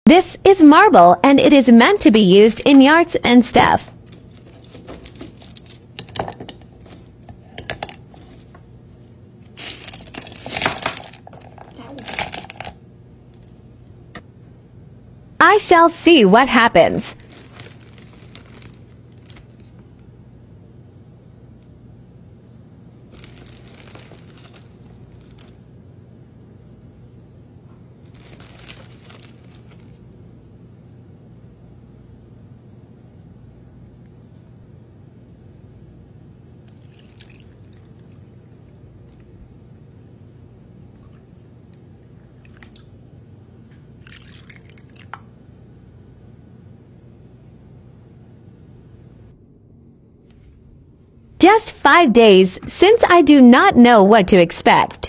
This is marble and it is meant to be used in yards and stuff. I shall see what happens. Just 5 days, since I do not know what to expect.